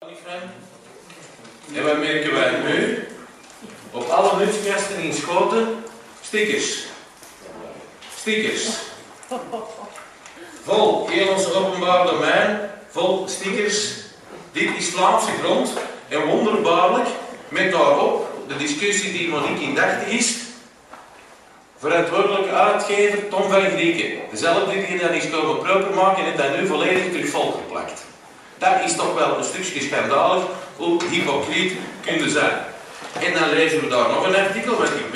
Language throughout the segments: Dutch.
En wat merken wij nu? Op alle nutsgasten in Schoten, stickers. Stickers. Vol, heel ons openbaar domein, vol stickers. Dit is Vlaamse grond en wonderbaarlijk met daarop de discussie die Monique in dacht is. Verantwoordelijke uitgever Tom van Grieken. Dezelfde die dat is komen proper maken en dat nu volledig terug volgeplakt. Dat is toch wel een stukje schandalig hoe hypocriet kunnen zijn. En dan lezen we daar nog een artikel, want ik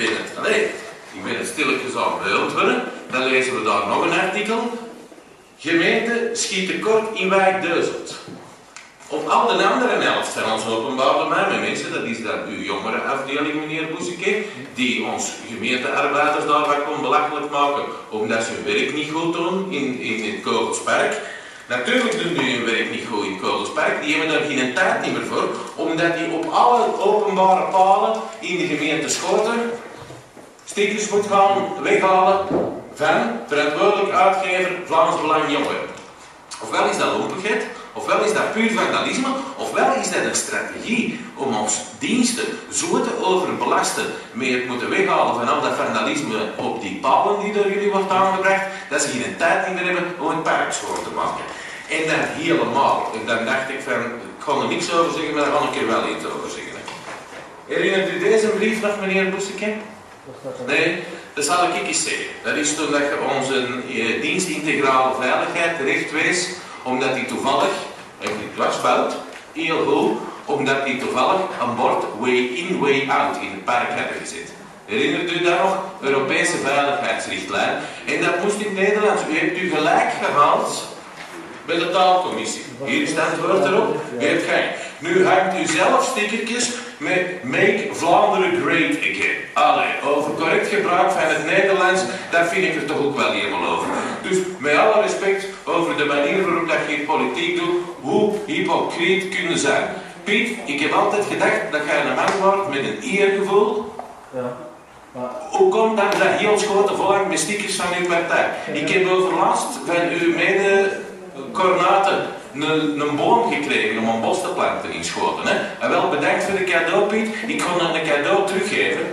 ben het stilletjes aan beeld worden. Dan lezen we daar nog een artikel. Gemeente schiet tekort in wijk Deuzelt. Op al de andere helft van ons openbaar domein, met mensen, dat is dan uw jongere afdeling, meneer Boezeke, die ons gemeentearbeiders daar wat kon belachelijk maken, omdat ze hun werk niet goed doen in het Kogelspark. Natuurlijk doen die hun werk niet goed in het Kogelspark, die hebben daar geen tijd meer voor, omdat die op alle openbare palen in de gemeente Schoten stickers moet gaan weghalen van verantwoordelijk uitgever Vlaams Belang Jongeren. Ofwel is dat lompigheid, ofwel is dat puur vandalisme, ofwel is dat een strategie om ons diensten zo te overbelasten met het moeten weghalen van al dat vandalisme op die palen die door jullie wordt aangebracht, dat ze geen tijd meer hebben om het park schoon te maken. En dat helemaal. En dan dacht ik van, ik kan er niks over zeggen, maar daar kan ik er wel iets over zeggen. Herinnert u deze brief nog, meneer Boezeke? Nee, dat zal ik eens zeggen. Dat is toen dat je onze dienst integrale veiligheid terecht wees, omdat die toevallig, en dit was fout, heel goed, omdat die toevallig een bord way in, way out in het park hebben gezet. Herinnert u dat nog? Europese veiligheidsrichtlijn. En dat moest in het Nederlands. U hebt u gelijk gehaald bij de taalcommissie. Hier staat het woord erop. U hebt geen. Nu hangt u zelf stickertjes met Make Vlaanderen Great Again. Allee, over correct gebruik van het Nederlands, daar vind ik er toch ook wel helemaal over. Dus met alle respect over de manier waarop dat je politiek doet, hoe hypocriet kunnen zijn. Piet, ik heb altijd gedacht dat jij een man wordt met een eergevoel. Ja. Hoe komt dat heel Schoten volhangt met stickers van uw partij? Ik heb overlast van uw mede-cornaten een boom gekregen om een bos te planten in Schoten. Hè? En wel bedankt voor de cadeau, Piet. Ik kon dan een cadeau teruggeven.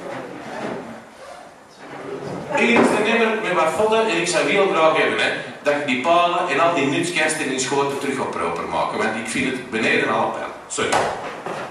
Hier is de nummer met wat vodden en ik zou heel graag hebben hè, dat je die palen en al die nutskasten in Schoten terug op proper maken. Want ik vind het beneden alle pijl. Sorry.